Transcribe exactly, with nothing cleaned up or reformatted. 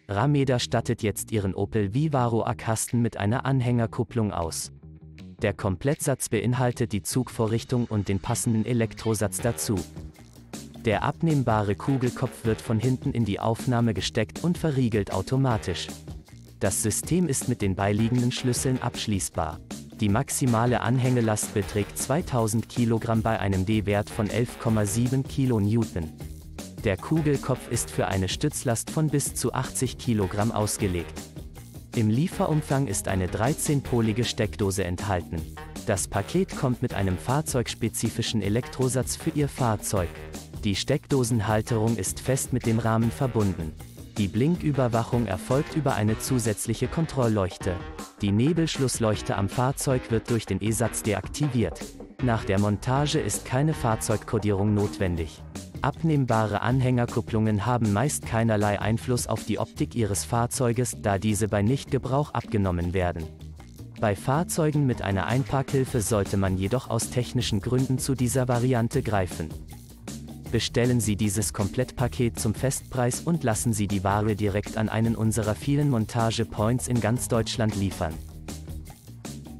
Rameda stattet jetzt ihren Opel Vivaro A-Kasten mit einer Anhängerkupplung aus. Der Komplettsatz beinhaltet die Zugvorrichtung und den passenden Elektrosatz dazu. Der abnehmbare Kugelkopf wird von hinten in die Aufnahme gesteckt und verriegelt automatisch. Das System ist mit den beiliegenden Schlüsseln abschließbar. Die maximale Anhängelast beträgt zweitausend Kilogramm bei einem D-Wert von elf Komma sieben Kilonewton. Der Kugelkopf ist für eine Stützlast von bis zu achtzig Kilogramm ausgelegt. Im Lieferumfang ist eine dreizehnpolige Steckdose enthalten. Das Paket kommt mit einem fahrzeugspezifischen Elektrosatz für Ihr Fahrzeug. Die Steckdosenhalterung ist fest mit dem Rahmen verbunden. Die Blinküberwachung erfolgt über eine zusätzliche Kontrollleuchte. Die Nebelschlussleuchte am Fahrzeug wird durch den E-Satz deaktiviert. Nach der Montage ist keine Fahrzeugkodierung notwendig. Abnehmbare Anhängerkupplungen haben meist keinerlei Einfluss auf die Optik Ihres Fahrzeuges, da diese bei Nichtgebrauch abgenommen werden. Bei Fahrzeugen mit einer Einparkhilfe sollte man jedoch aus technischen Gründen zu dieser Variante greifen. Bestellen Sie dieses Komplettpaket zum Festpreis und lassen Sie die Ware direkt an einen unserer vielen Montage-Points in ganz Deutschland liefern.